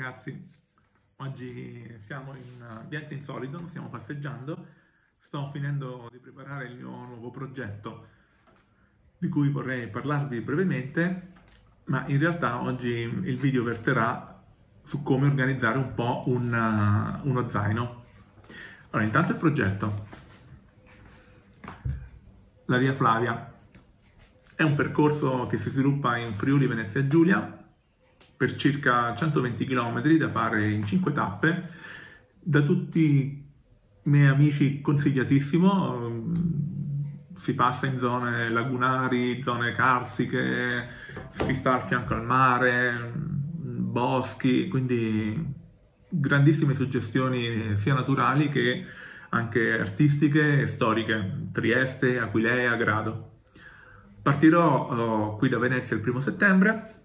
ragazzi, oggi siamo in ambiente insolito, stiamo passeggiando, sto finendo di preparare il mio nuovo progetto di cui vorrei parlarvi brevemente, ma in realtà oggi il video verterà su come organizzare un po' uno zaino. Allora, intanto il progetto. La Via Flavia è un percorso che si sviluppa in Friuli Venezia Giulia per circa 120 km da fare in 5 tappe. Da tutti i miei amici consigliatissimo, si passa in zone lagunari, zone carsiche, si sta al fianco al mare, boschi, quindi grandissime suggestioni sia naturali che anche artistiche e storiche, Trieste, Aquileia, Grado. Partirò qui da Venezia il 1° settembre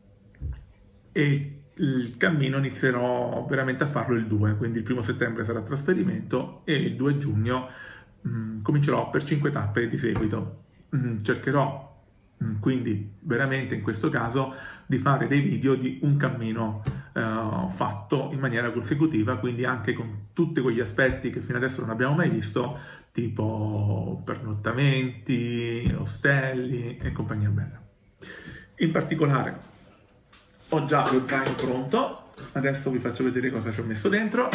e il cammino inizierò veramente a farlo il 2, quindi il 1° settembre sarà trasferimento e il 2 giugno comincerò per 5 tappe di seguito. Cercherò quindi veramente in questo caso di fare dei video di un cammino fatto in maniera consecutiva, quindi anche con tutti quegli aspetti che fino adesso non abbiamo mai visto, tipo pernottamenti, ostelli e compagnia bella. In particolare ho già lo zaino pronto, adesso vi faccio vedere cosa ci ho messo dentro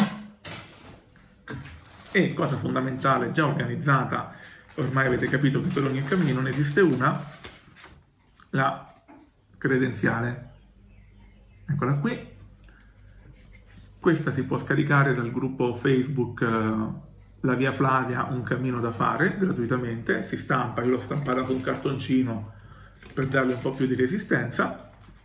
e cosa fondamentale già organizzata, ormai avete capito che per ogni cammino ne esiste una, la credenziale. Eccola qui, questa si può scaricare dal gruppo Facebook La Via Flavia, un cammino da fare, gratuitamente, si stampa, io l'ho stampata con un cartoncino per darle un po' più di resistenza.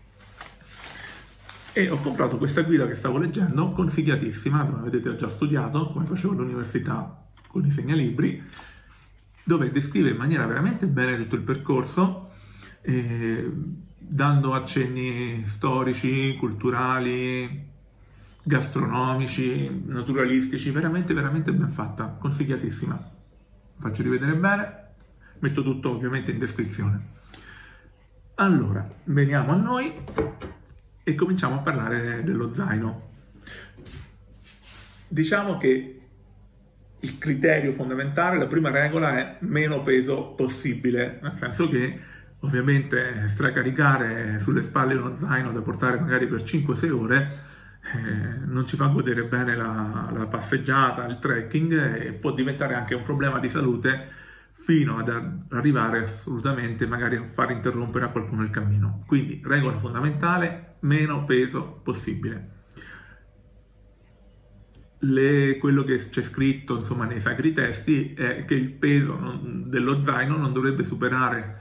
E ho comprato questa guida che stavo leggendo, consigliatissima, come vedete ho già studiato, come facevo all'università con i segnalibri, dove descrive in maniera veramente bene tutto il percorso, dando accenni storici, culturali, gastronomici, naturalistici, veramente ben fatta, consigliatissima. Faccio rivedere bene, metto tutto ovviamente in descrizione. Allora, veniamo a noi e cominciamo a parlare dello zaino. Diciamo che il criterio fondamentale, la prima regola è meno peso possibile, nel senso che ovviamente stracaricare sulle spalle uno zaino da portare magari per 5-6 ore non ci fa godere bene la passeggiata, il trekking, e può diventare anche un problema di salute fino ad arrivare assolutamente magari a far interrompere a qualcuno il cammino. Quindi regola fondamentale, meno peso possibile. Quello che c'è scritto insomma nei sacri testi è che il peso dello zaino non dovrebbe superare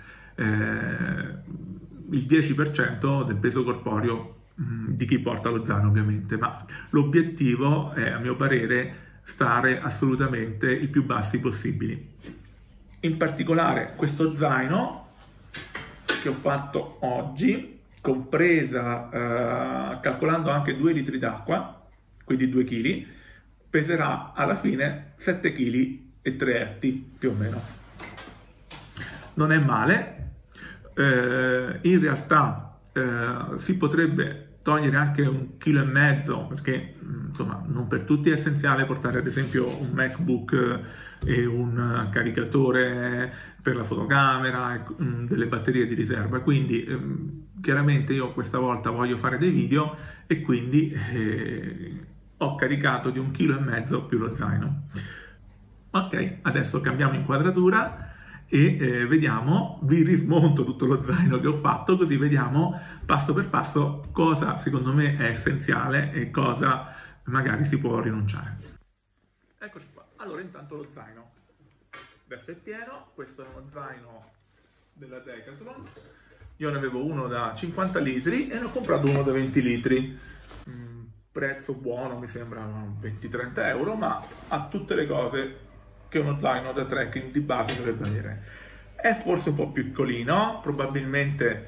il 10% del peso corporeo di chi porta lo zaino, ovviamente, ma l'obiettivo è, a mio parere, stare assolutamente il più bassi possibili. In particolare questo zaino che ho fatto oggi, compresa calcolando anche 2 litri d'acqua, quindi 2 kg, peserà alla fine 7 kg e 3 etti più o meno. Non è male, in realtà si potrebbe togliere anche 1,5 kg, perché insomma non per tutti è essenziale portare ad esempio un MacBook e un caricatore per la fotocamera, delle batterie di riserva, quindi chiaramente io questa volta voglio fare dei video e quindi ho caricato di 1,5 kg più lo zaino. Ok, adesso cambiamo inquadratura e vediamo, vi rismonto tutto lo zaino che ho fatto, così vediamo passo per passo cosa secondo me è essenziale e cosa magari si può rinunciare. Eccoci qua. Allora, intanto lo zaino adesso è pieno. Questo è uno zaino della Decathlon, io ne avevo uno da 50 litri e ne ho comprato uno da 20 litri, prezzo buono, mi sembra 20-30 euro, ma ha tutte le cose che uno zaino da trekking di base dovrebbe avere. È forse un po' piccolino, probabilmente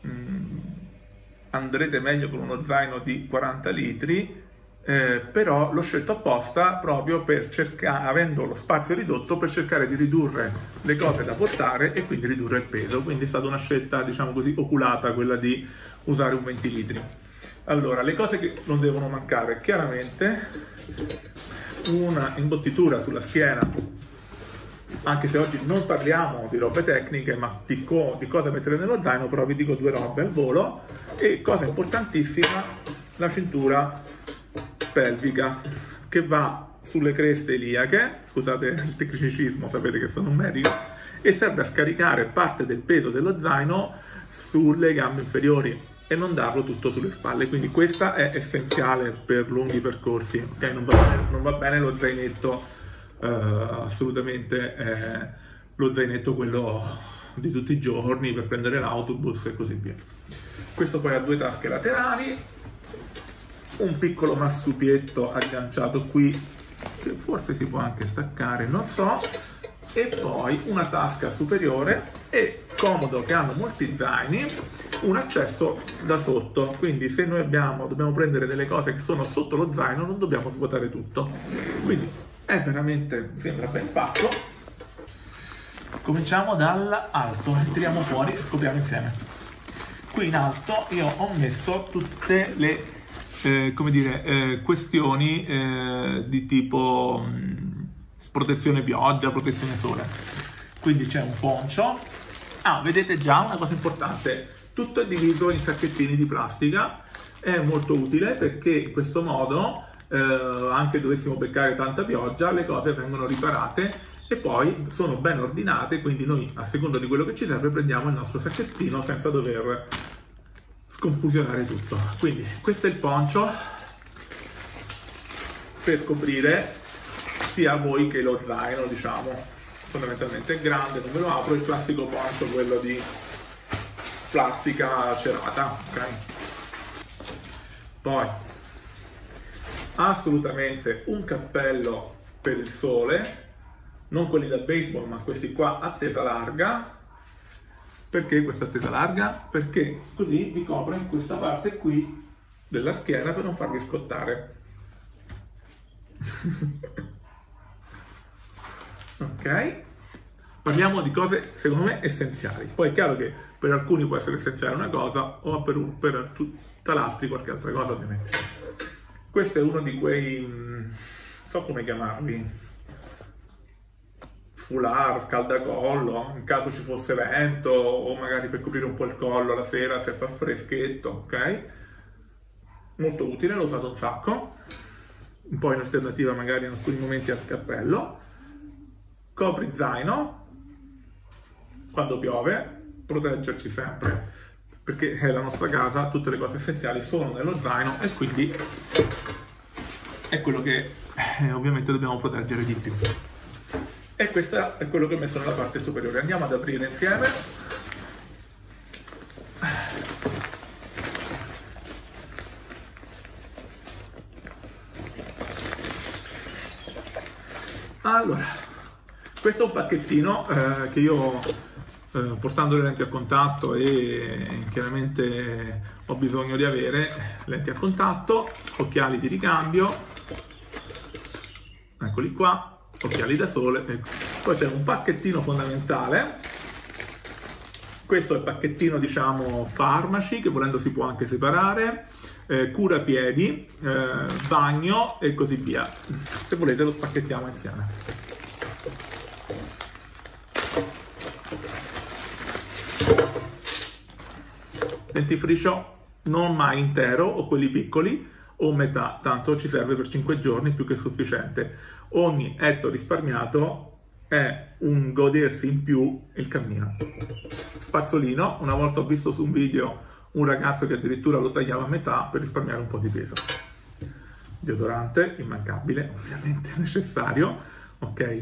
andrete meglio con uno zaino di 40 litri, però l'ho scelto apposta proprio per cercare, avendo lo spazio ridotto, per cercare di ridurre le cose da portare e quindi ridurre il peso. Quindi è stata una scelta, diciamo così, oculata quella di usare un 20 litri. Allora, le cose che non devono mancare, chiaramente una imbottitura sulla schiena, anche se oggi non parliamo di robe tecniche, ma di cosa mettere nello zaino, però vi dico due robe al volo. E cosa importantissima, la cintura pelvica, che va sulle creste iliache, scusate il tecnicismo, sapete che sono un medico, e serve a scaricare parte del peso dello zaino sulle gambe inferiori e non darlo tutto sulle spalle. Quindi questa è essenziale per lunghi percorsi, ok? Non va bene lo zainetto, assolutamente lo zainetto quello di tutti i giorni per prendere l'autobus e così via. Questo poi ha due tasche laterali, un piccolo massupietto agganciato qui che forse si può anche staccare, non so, e poi una tasca superiore, e comodo che hanno molti zaini, un accesso da sotto, quindi se noi dobbiamo prendere delle cose che sono sotto lo zaino non dobbiamo svuotare tutto, quindi è veramente, mi sembra ben fatto. Cominciamo dall'alto, tiriamo fuori e scopriamo insieme. Qui in alto io ho messo tutte le questioni di tipo protezione pioggia, protezione sole. Quindi c'è un poncio. Vedete già una cosa importante, tutto è diviso in sacchettini di plastica, è molto utile perché in questo modo anche dovessimo beccare tanta pioggia, le cose vengono riparate e poi sono ben ordinate, quindi noi a seconda di quello che ci serve prendiamo il nostro sacchettino senza dover sconfusionare tutto. Quindi questo è il poncio per coprire sia voi che lo zaino, diciamo, fondamentalmente è grande, non me lo apro, il classico poncio, quello di plastica cerata, ok? Poi assolutamente un cappello per il sole, non quelli da baseball ma questi qua a tesa larga. Perché questa tesa larga? Perché così vi copre questa parte qui della schiena per non farvi scottare. Ok? Parliamo di cose secondo me essenziali. Poi è chiaro che per alcuni può essere essenziale una cosa o per tutta l'altra qualche altra cosa ovviamente. Questo è uno di quei, non so come chiamarli, foulard, scaldacollo, in caso ci fosse vento o magari per coprire un po' il collo la sera se fa freschetto, ok? Molto utile, l'ho usato un sacco, un po' in alternativa magari in alcuni momenti al cappello. Copri zaino, quando piove, proteggerci sempre, perché è la nostra casa, tutte le cose essenziali sono nello zaino e quindi è quello che ovviamente dobbiamo proteggere di più. E questo è quello che ho messo nella parte superiore. Andiamo ad aprire insieme. Allora, questo è un pacchettino che io, portando le lenti a contatto e chiaramente ho bisogno di avere lenti a contatto, occhiali di ricambio, eccoli qua, occhiali da sole, ecco. Poi c'è un pacchettino fondamentale, questo è il pacchettino diciamo farmaci, che volendo si può anche separare, cura piedi, bagno e così via. Se volete lo spacchettiamo insieme. Dentifricio non mai intero o quelli piccoli o metà, tanto ci serve per 5 giorni, più che sufficiente. Ogni etto risparmiato è un godersi in più il cammino. Spazzolino, una volta ho visto su un video un ragazzo che addirittura lo tagliava a metà per risparmiare un po' di peso. Deodorante, immancabile, ovviamente necessario, ok?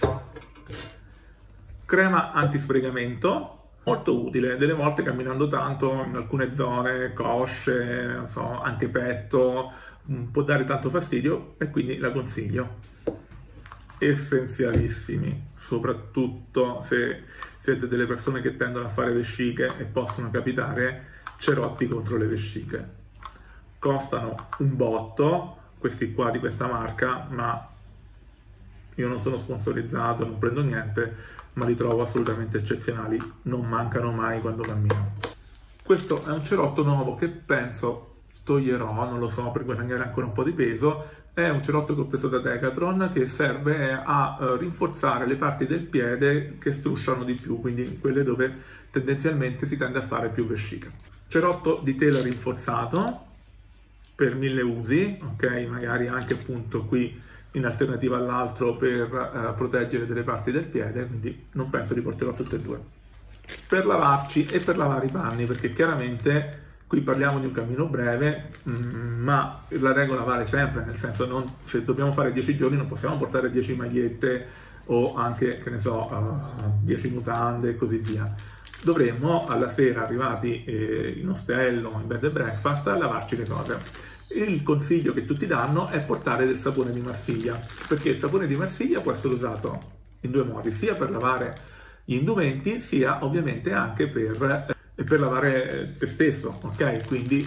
Crema antisfregamento, molto utile, delle volte camminando tanto in alcune zone, cosce, non so, anche petto, può dare tanto fastidio e quindi la consiglio. Essenzialissimi, soprattutto se siete delle persone che tendono a fare vesciche e possono capitare cerotti contro le vesciche. Costano un botto, questi qua di questa marca, ma io non sono sponsorizzato, non prendo niente, ma li trovo assolutamente eccezionali, non mancano mai quando cammino. Questo è un cerotto nuovo che penso toglierò, non lo so, per guadagnare ancora un po' di peso. È un cerotto che ho preso da Decathlon che serve a rinforzare le parti del piede che strusciano di più, quindi quelle dove tendenzialmente si tende a fare più vescica. Cerotto di tela rinforzato per 1000 usi, ok? Magari anche appunto qui in alternativa all'altro per proteggere delle parti del piede, quindi non penso li porterò tutte e due. Per lavarci e per lavare i panni, perché chiaramente qui parliamo di un cammino breve, ma la regola vale sempre, nel senso se dobbiamo fare 10 giorni non possiamo portare 10 magliette o anche, che ne so, 10 mutande e così via. Dovremmo alla sera, arrivati in ostello, in bed and breakfast, lavarci le cose. Il consiglio che tutti danno è portare del sapone di Marsiglia, perché il sapone di Marsiglia può essere usato in due modi, sia per lavare gli indumenti, sia ovviamente anche per lavare te stesso, ok? Quindi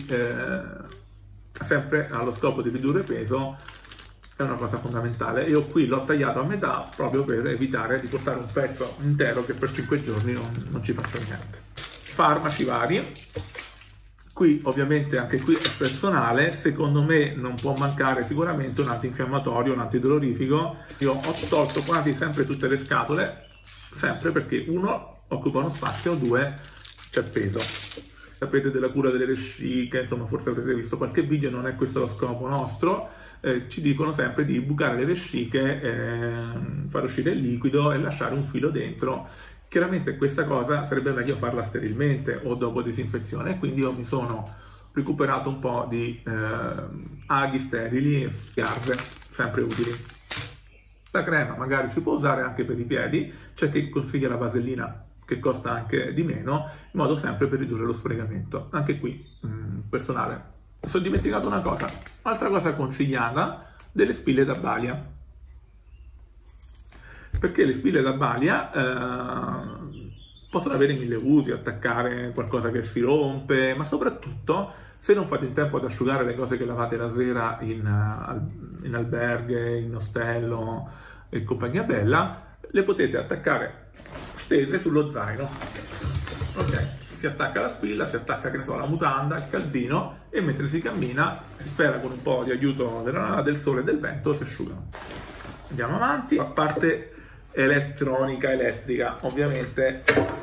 sempre allo scopo di ridurre peso è una cosa fondamentale. Io qui l'ho tagliato a metà proprio per evitare di portare un pezzo intero che per 5 giorni non ci faccia niente. Farmaci vari. Qui ovviamente anche qui è personale, secondo me non può mancare sicuramente un antinfiammatorio, un antidolorifico. Io ho tolto quasi sempre tutte le scatole, sempre perché uno occupa uno spazio, due c'è peso. Sapete della cura delle vesciche, insomma forse avrete visto qualche video, non è questo lo scopo nostro. Ci dicono sempre di bucare le vesciche, far uscire il liquido e lasciare un filo dentro. Chiaramente questa cosa sarebbe meglio farla sterilmente o dopo disinfezione, quindi io mi sono recuperato un po' di aghi sterili e scarpe, sempre utili. La crema magari si può usare anche per i piedi, c'è chi consiglia la vasellina che costa anche di meno, in modo sempre per ridurre lo sfregamento. Anche qui, personale. Mi sono dimenticato una cosa, altra cosa consigliata, delle spille da balia. Perché le spille da balia possono avere 1000 usi, attaccare qualcosa che si rompe, ma soprattutto se non fate in tempo ad asciugare le cose che lavate la sera in alberghe, in ostello e compagnia bella, le potete attaccare stese sullo zaino. Ok, si attacca la spilla, si attacca, che ne so, la mutanda, il calzino, e mentre si cammina, si spera con un po' di aiuto del sole e del vento, si asciugano. Andiamo avanti. A parte elettronica, elettrica, ovviamente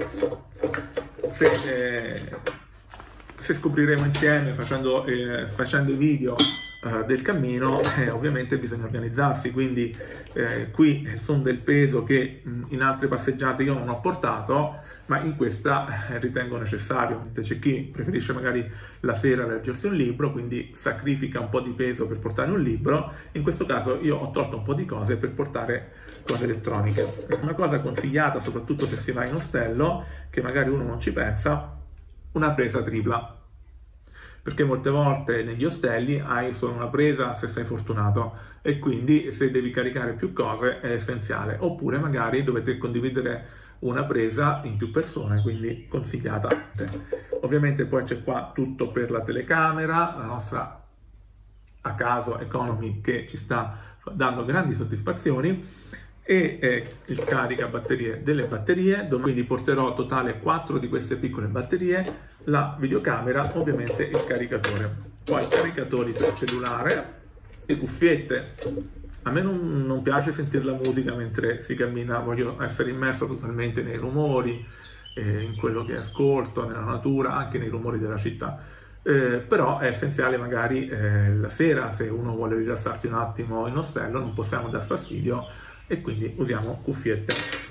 se scopriremo insieme facendo i video del cammino, ovviamente bisogna organizzarsi, quindi qui sono del peso che in altre passeggiate io non ho portato, ma in questa ritengo necessario. C'è chi preferisce magari la sera leggersi un libro, quindi sacrifica un po' di peso per portare un libro. In questo caso io ho tolto un po' di cose per portare cose elettroniche. Una cosa consigliata, soprattutto se si va in ostello, che magari uno non ci pensa, una presa tripla. Perché molte volte negli ostelli hai solo una presa se sei fortunato, e quindi se devi caricare più cose è essenziale. Oppure magari dovete condividere una presa in più persone, quindi consigliata. Ovviamente poi c'è qua tutto per la telecamera, la nostra a caso Economy che ci sta dando grandi soddisfazioni, e il caricabatterie delle batterie, quindi porterò totale 4 di queste piccole batterie, la videocamera, ovviamente il caricatore, poi caricatori per cellulare, le cuffiette. A me non piace sentire la musica mentre si cammina, voglio essere immerso totalmente nei rumori, in quello che ascolto, nella natura, anche nei rumori della città. Però è essenziale magari la sera, se uno vuole rilassarsi un attimo in ostello, non possiamo dar fastidio, e quindi usiamo cuffiette.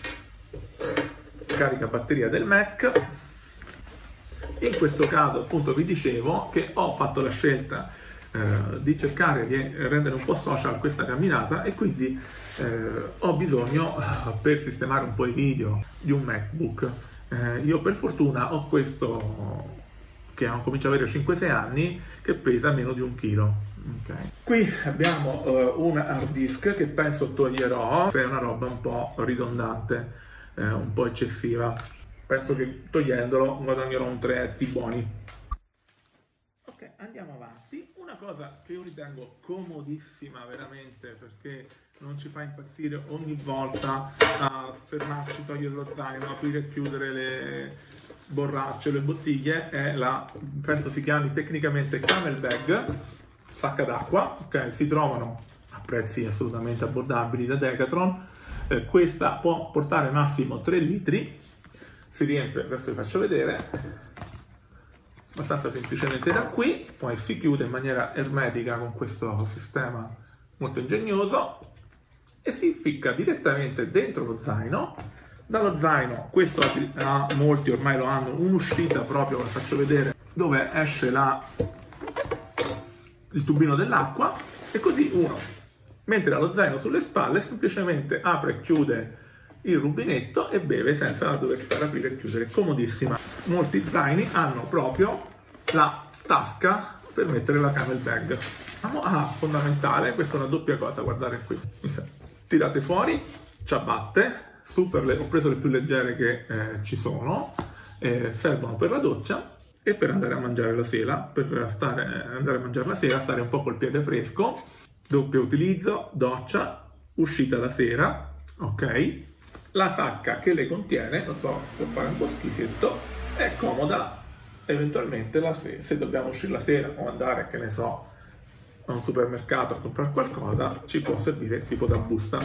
Carica batteria del Mac. In questo caso appunto vi dicevo che ho fatto la scelta di cercare di rendere un po' social questa camminata, e quindi ho bisogno, per sistemare un po' i video, di un MacBook. Io per fortuna ho questo che comincia ad avere 5-6 anni, che pesa meno di 1 chilo. Okay. Qui abbiamo un hard disk che penso toglierò, se è una roba un po' ridondante, un po' eccessiva. Penso che togliendolo guadagnerò un 3 buoni. Ok, andiamo avanti. Una cosa che io ritengo comodissima veramente, perché non ci fa impazzire ogni volta a fermarci, togliere lo zaino, aprire e chiudere borracce, le bottiglie, è la, penso si chiami tecnicamente camel bag, sacca d'acqua, ok? Si trovano a prezzi assolutamente abbordabili da Decathlon. Questa può portare massimo 3 litri, si riempie, adesso vi faccio vedere, abbastanza semplicemente da qui, poi si chiude in maniera ermetica con questo sistema molto ingegnoso e si ficca direttamente dentro lo zaino. Dallo zaino, questo molti ormai lo hanno, un'uscita proprio, vi faccio vedere, dove esce il tubino dell'acqua, e così uno, mentre ha lo zaino sulle spalle, semplicemente apre e chiude il rubinetto e beve senza dover stare a aprire e chiudere. Comodissima. Molti zaini hanno proprio la tasca per mettere la camel bag. Fondamentale, questa è una doppia cosa, guardate qui. Tirate fuori, ciabatte, ho preso le più leggere che ci sono, servono per la doccia e per andare a mangiare la sera, stare un po' col piede fresco, doppio utilizzo, doccia, uscita la sera, ok? La sacca che le contiene, lo so, può fare un po' schifetto, è comoda eventualmente se dobbiamo uscire la sera o andare, che ne so, a un supermercato a comprare qualcosa, ci può servire tipo da busta.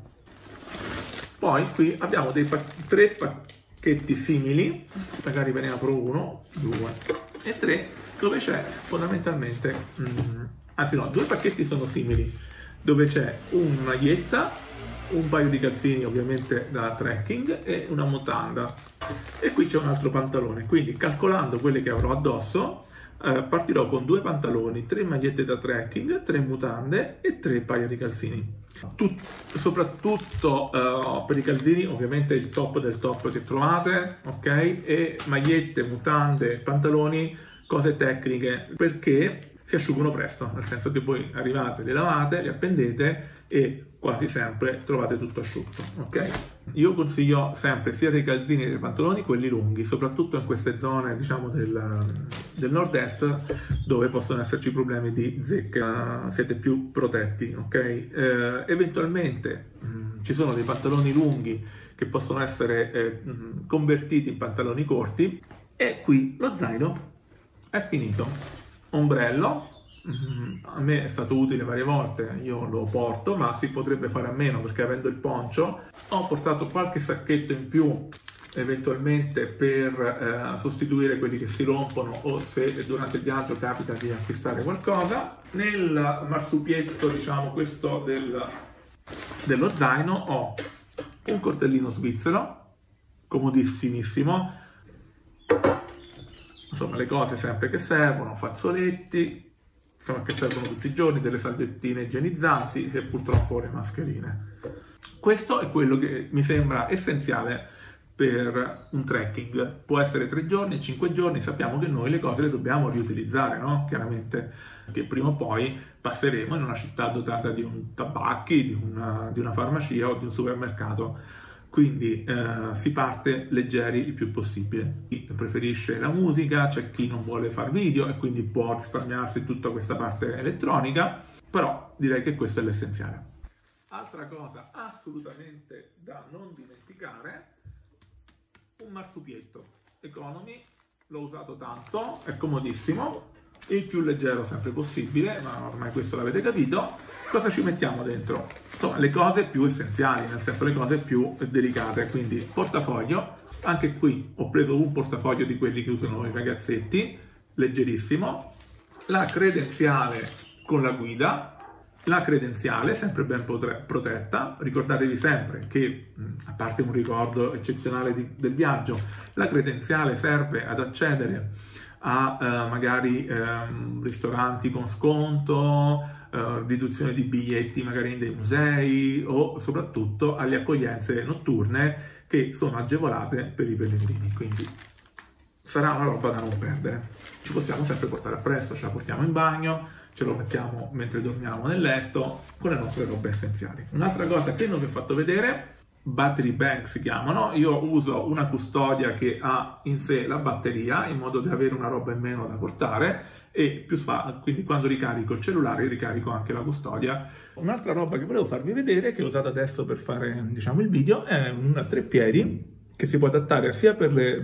Poi qui abbiamo 3 pacchetti simili, magari ve ne apro 1, 2 e 3, dove c'è fondamentalmente, anzi no, 2 pacchetti sono simili, dove c'è una maglietta, un paio di calzini ovviamente da trekking e una mutanda, e qui c'è un altro pantalone. Quindi calcolando quelle che avrò addosso, partirò con 2 pantaloni, 3 magliette da trekking, 3 mutande e 3 paia di calzini. Soprattutto per i calzini ovviamente il top del top che trovate, ok? E magliette, mutande, pantaloni, cose tecniche, perché si asciugano presto, nel senso che voi arrivate, le lavate, le appendete e quasi sempre trovate tutto asciutto, ok? Io consiglio sempre sia dei calzini che dei pantaloni quelli lunghi, soprattutto in queste zone, diciamo, del nord-est, dove possono esserci problemi di zecca, siete più protetti, ok? Eventualmente ci sono dei pantaloni lunghi che possono essere convertiti in pantaloni corti, e qui lo zaino è finito. Ombrello, a me è stato utile varie volte, io lo porto, ma si potrebbe fare a meno perché avendo il poncho ho portato qualche sacchetto in più eventualmente per sostituire quelli che si rompono o se durante il viaggio capita di acquistare qualcosa. Nel marsupietto, diciamo, questo dello zaino, ho un coltellino svizzero comodissimissimo, insomma le cose sempre che servono, fazzoletti, insomma, che servono tutti i giorni, delle salviettine igienizzanti e purtroppo le mascherine. Questo è quello che mi sembra essenziale per un trekking. Può essere 3 giorni, 5 giorni, sappiamo che noi le cose le dobbiamo riutilizzare, no? Chiaramente che prima o poi passeremo in una città dotata di un tabacchi, di una farmacia o di un supermercato. Quindi si parte leggeri il più possibile. Chi preferisce la musica, c'è chi non vuole fare video e quindi può risparmiarsi tutta questa parte elettronica, però direi che questo è l'essenziale. Altra cosa assolutamente da non dimenticare, un marsupietto economy, l'ho usato tanto, è comodissimo, il più leggero sempre possibile, ma ormai questo l'avete capito. Cosa ci mettiamo dentro? Insomma, le cose più essenziali, nel senso le cose più delicate, quindi portafoglio. Anche qui ho preso un portafoglio di quelli che usano i ragazzetti, leggerissimo, la credenziale con la guida, la credenziale sempre ben protetta. Ricordatevi sempre che, a parte un ricordo eccezionale del viaggio, la credenziale serve ad accedere a magari ristoranti con sconto, riduzione di biglietti magari dei musei o soprattutto alle accoglienze notturne che sono agevolate per i pellegrini, quindi sarà una roba da non perdere. Ci possiamo sempre portare appresso, ce la portiamo in bagno, ce lo mettiamo mentre dormiamo nel letto con le nostre robe essenziali. Un'altra cosa che non vi ho fatto vedere, battery bank si chiamano. Io uso una custodia che ha in sé la batteria in modo da avere una roba in meno da portare e quindi quando ricarico il cellulare ricarico anche la custodia. Un'altra roba che volevo farvi vedere, che ho usato adesso per fare, diciamo, il video, è un treppiedi che si può adattare sia per le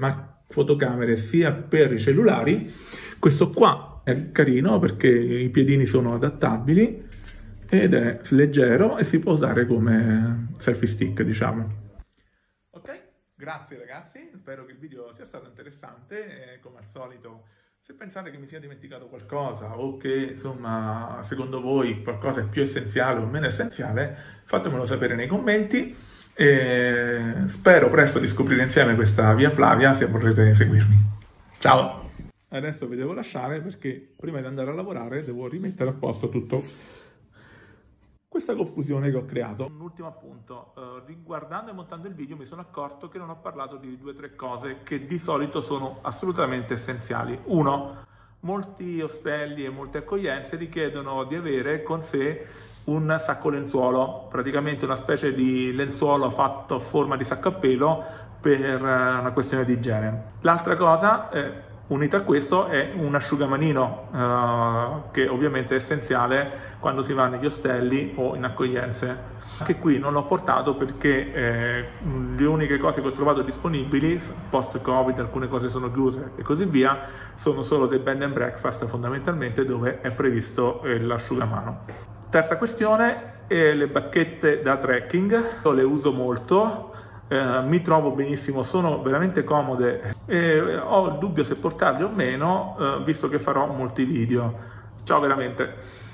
fotocamere sia per i cellulari. Questo qua è carino perché i piedini sono adattabili ed è leggero e si può usare come selfie stick, diciamo. Ok, grazie ragazzi, spero che il video sia stato interessante e come al solito, se pensate che mi sia dimenticato qualcosa o che insomma secondo voi qualcosa è più essenziale o meno essenziale, fatemelo sapere nei commenti e spero presto di scoprire insieme questa Via Flavia se vorrete seguirmi. Ciao! Adesso vi devo lasciare perché prima di andare a lavorare devo rimettere a posto tutto questa confusione che ho creato. Un ultimo appunto, riguardando e montando il video mi sono accorto che non ho parlato di 2 o 3 cose che di solito sono assolutamente essenziali. Uno, molti ostelli e molte accoglienze richiedono di avere con sé un sacco lenzuolo, praticamente una specie di lenzuolo fatto a forma di sacco a pelo per una questione di igiene. L'altra cosa, unita a questo, è un asciugamanino che ovviamente è essenziale quando si va negli ostelli o in accoglienze. Anche qui non l'ho portato perché le uniche cose che ho trovato disponibili, post-Covid, alcune cose sono chiuse e così via, sono solo dei bed and breakfast fondamentalmente dove è previsto l'asciugamano. Terza questione, le bacchette da trekking, io le uso molto, mi trovo benissimo, sono veramente comode e ho il dubbio se portarle o meno, visto che farò molti video. Ciao veramente!